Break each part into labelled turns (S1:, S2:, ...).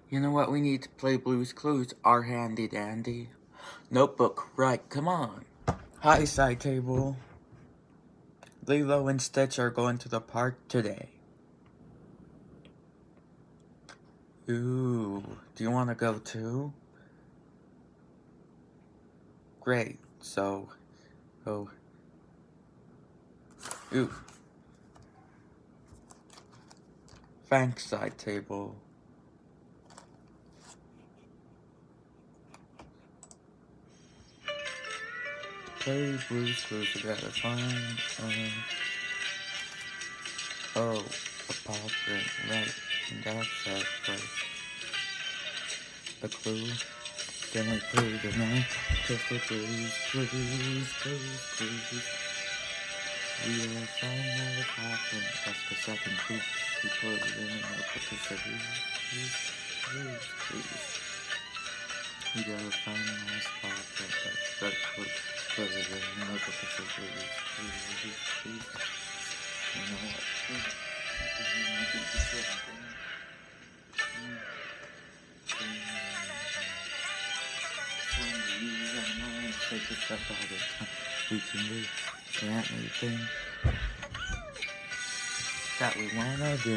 S1: You know what? We need to play Blue's Clues. Our handy dandy. Notebook, right, come on. Hi, side table. Lilo and Stitch are going to the park today. Ooh, do you want to go too? Great, so, oh, ooh. Thanks, side table. Play Blue's Clues together, fine, oh, a paw print, right, and that's our first. The clue, then we play the night, just the Blue's Clues. We will find the paw print, that's the second clue. We put it in the notebook, it's the Blue's Clues. We gotta find the last paw print, that's the clue. Put it in the notebook, it's the Blue's Clues. You know what? Take a step all the time. We can do anything that we wanna do.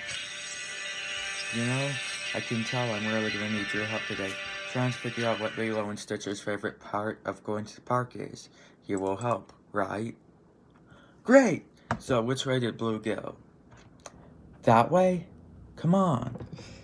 S1: You know, I can tell I'm really gonna need your help today. Trying to figure out what Lilo and Stitcher's favorite part of going to the park is. You will help, right? Great! So which way did Blue go? That way? Come on.